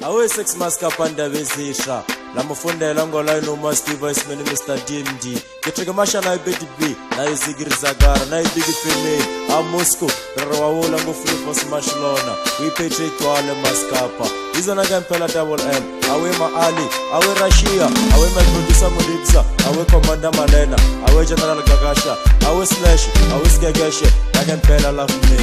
awe sex mask apanda bezisha la mufundela ngola no Steve Iceman Mr DMD keteke masha na Betty B na izigrizagara na big female a Moscow rawawola ngofuna Mashilona we Patrick wale maskapa izona ngempela double M awe Ali awe Russia awe my producer Modipsa awe Commander Malena awe General Gagasha awe Slash awe Skegeshe ngempela love me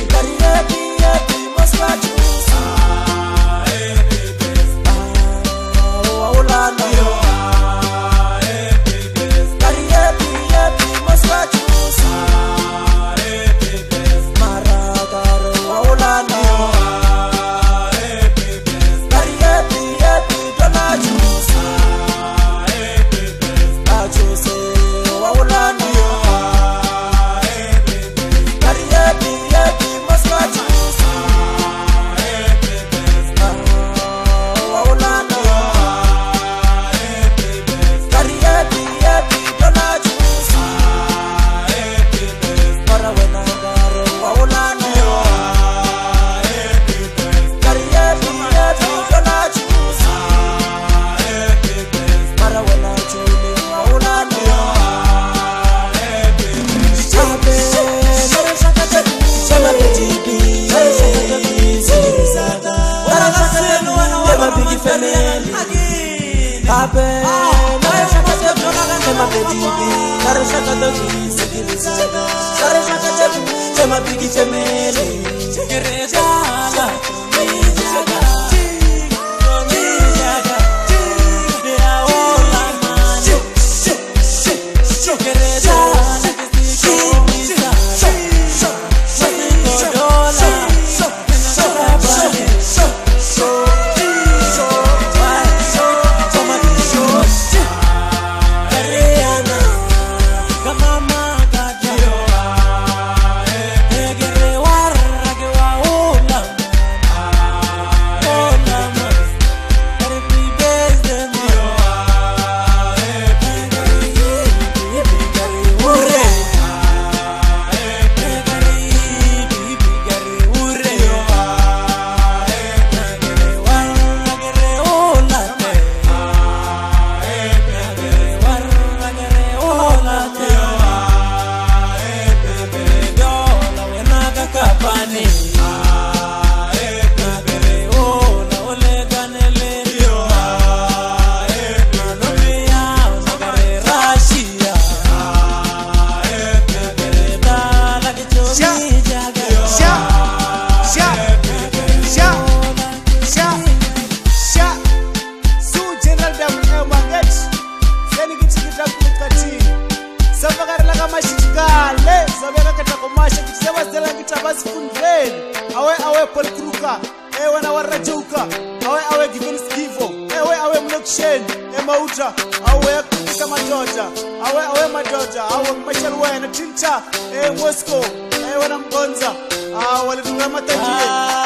awe Paul Kruka wana warajauka awe given skivo awe mlokshen mauta awe kama Georgia awe madoja awe machalwa na tinta Moscow wana mbonza wale tunga matajiri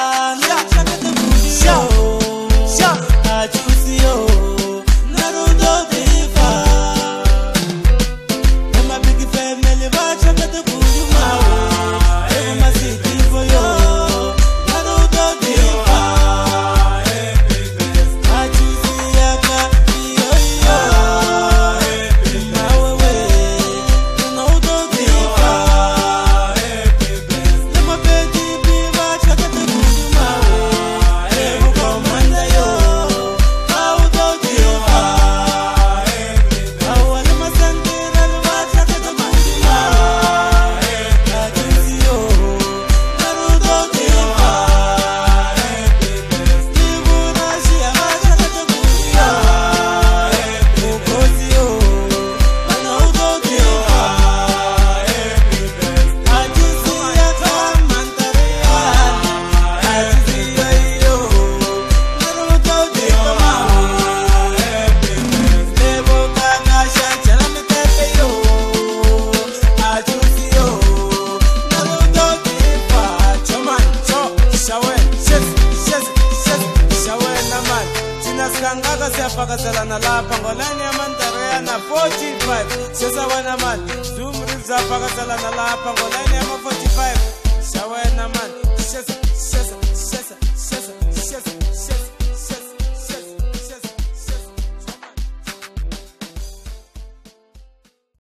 sha achusio narudo diva mama big family bacha ngata kujuma mama city for yo narudo diva achusia ka yo nawe narudo diva mama baby bacha ngata kujuma komanda yo Kangaka siyapakaselana lapha ngolani yamandareya na 45 sesa wena man zoom ribs apakaselana lapha ngolani yama 45 shawena man